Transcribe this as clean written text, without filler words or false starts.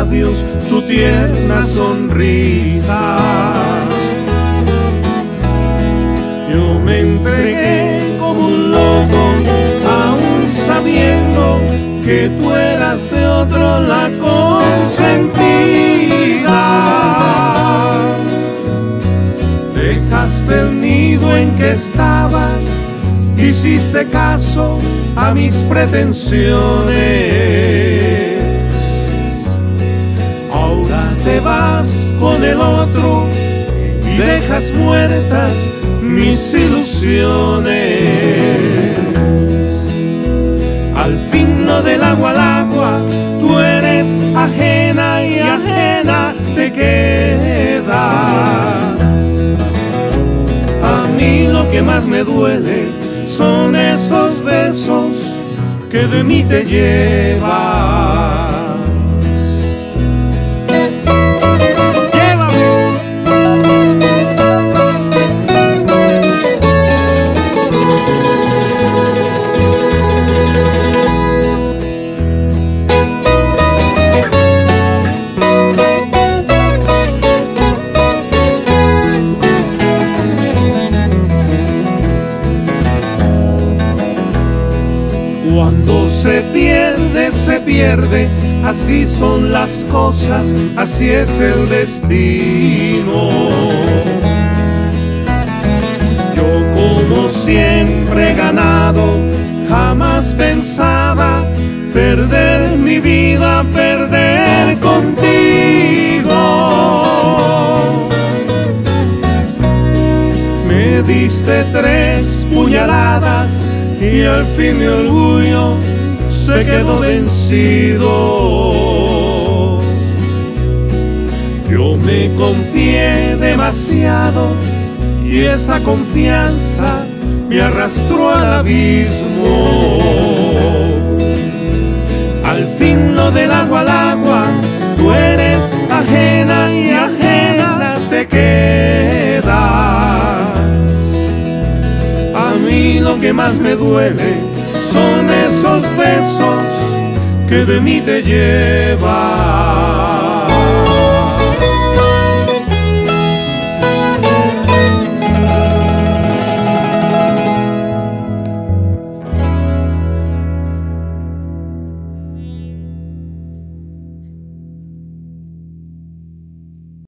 labios tu tierna sonrisa. Yo me entregué como un loco, aún sabiendo que tú eras de otro la consentida. Dejaste el nido en que estabas, hiciste caso a mis pretensiones. Ahora te vas con el otro y dejas muertas mis ilusiones. Al fin lo del agua al agua, tú eres ajena y ajena te quedas. A mí lo que más me duele son esos besos que de mí te llevas. Cuando se pierde, así son las cosas, así es el destino. Yo como siempre he ganado, jamás pensaba perder mi vida, perder contigo. Me diste 3 puñaladas y al fin mi orgullo se quedó vencido. Yo me confié demasiado y esa confianza me arrastró al abismo. Al fin lo del agua al agua, tú eres ajena y ajena te quedas. A mí lo que más me duele son esos besos que de mí te llevas.